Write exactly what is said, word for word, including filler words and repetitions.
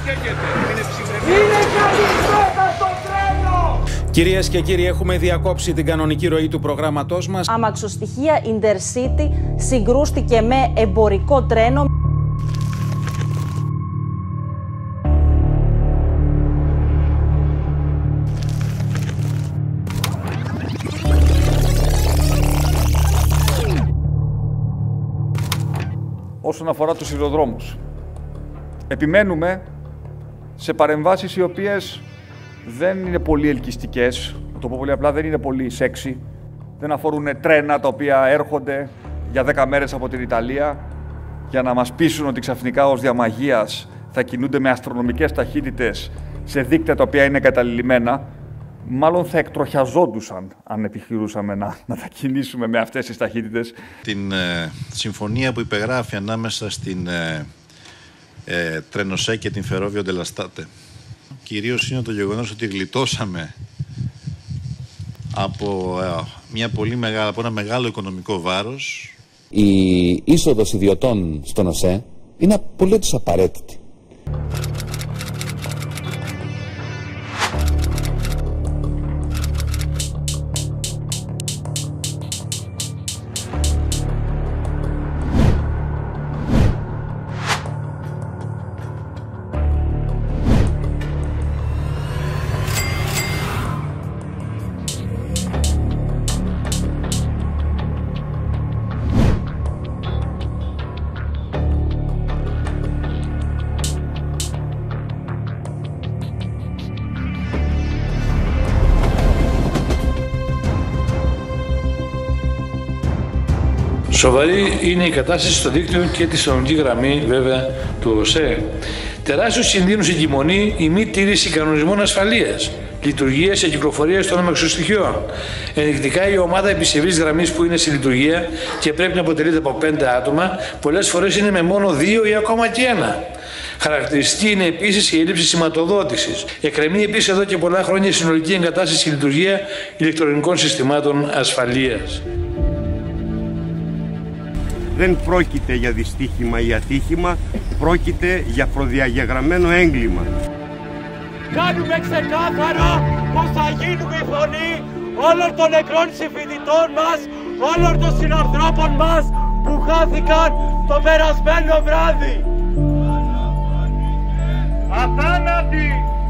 καίγεται. Είναι καλησπέρα στο τρένο! Κυρίες και κύριοι, έχουμε διακόψει την κανονική ροή του προγράμματός μας. Αμαξοστοιχεία Intercity συγκρούστηκε με εμπορικό τρένο. Όσον αφορά τους σιδηροδρόμους, επιμένουμε σε παρεμβάσεις οι οποίες δεν είναι πολύ ελκυστικές, το πω πολύ απλά, δεν είναι πολύ σεξι, δεν αφορούν τρένα τα οποία έρχονται για δέκα μέρες από την Ιταλία για να μας πείσουν ότι ξαφνικά ως διαμαγείας θα κινούνται με αστρονομικές ταχύτητες σε δίκτυα τα οποία είναι καταλημμένα. Μάλλον θα εκτροχιαζόντουσαν αν επιχειρούσαμε να, να τα κινήσουμε με αυτές τις ταχύτητες. Την ε, συμφωνία που υπεγράφει ανάμεσα στην ε, ε, Τρενοσέ και την Ferrovie dello Stato. Κυρίως είναι το γεγονός ότι γλιτώσαμε από, ε, μια πολύ μεγάλα, από ένα μεγάλο οικονομικό βάρος. Η είσοδος ιδιωτών στον ΟΣΕ είναι απολύτως απαραίτητη. Σοβαρή είναι η κατάσταση στο δίκτυο και τη συνολική γραμμή βέβαια του ΟΣΕ. Τεράστιους κινδύνους εγκυμονεί η μη τήρηση κανονισμών ασφαλείας, λειτουργίας και κυκλοφορίας των αμαξοστοιχειών. Ενδεικτικά η ομάδα επισεβής γραμμής που είναι στη λειτουργία και πρέπει να αποτελείται από πέντε άτομα, πολλές φορές είναι με μόνο δύο ή ακόμα και ένα. Χαρακτηριστική είναι επίσης η έλλειψη σηματοδότησης. Εκκρεμεί επίσης εδώ και πολλά χρόνια η συνολική εγκατάσταση και λειτουργία ηλεκτρονικών συστημάτων ασφαλείας. Δεν πρόκειται για δυστύχημα ή ατύχημα, πρόκειται για προδιαγεγραμμένο έγκλημα. Κάνουμε ξεκάθαρο πως θα γίνουμε η φωνή όλων των νεκρών συμφοιτητών μας, όλων των συνανθρώπων μας που χάθηκαν το περασμένο βράδυ. Αθάνατη